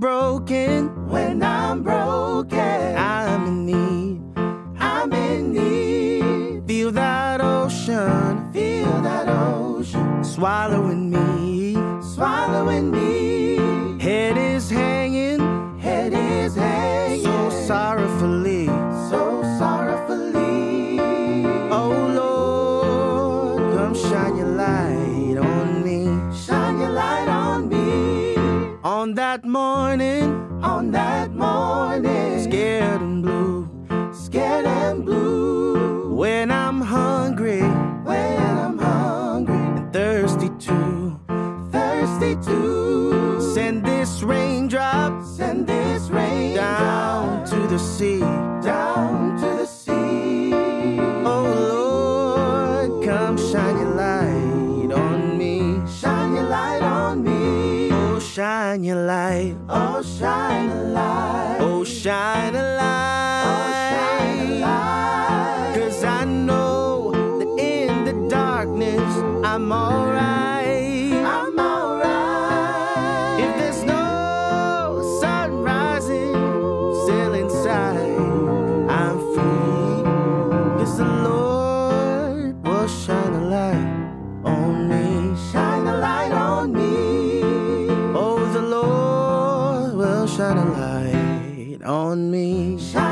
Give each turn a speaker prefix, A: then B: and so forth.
A: broken,
B: when I'm broken,
A: I'm in need.
B: I'm in need.
A: Feel that ocean,
B: Feel that ocean
A: swallowing me.
B: swallowing me.
A: Head is hanging,
B: Head is hanging
A: so sorrowfully.
B: so sorrowfully.
A: Oh Lord, come shine your light on me.
B: Shine your light on me.
A: On that morning,
B: On that morning,
A: scared and blue.
B: scared and blue.
A: When I'm hungry
B: When I'm hungry,
A: and thirsty too,
B: thirsty too.
A: send this raindrop
B: Send this rain
A: down to the sea.
B: down to the sea.
A: Oh Lord, come shine your light on me.
B: Shine your light on me.
A: Oh, shine your light.
B: Oh, shine a light.
A: Oh, shine a light.
B: Oh, shine a light.
A: 'Cause I know that in the darkness I'm alright.
B: I'm alright.
A: If there's no sun rising, still inside, I'm free. 'Cause the Lord will shine a light on me.
B: Shine a light on me.
A: Oh, the Lord will shine a light on me.
B: Shine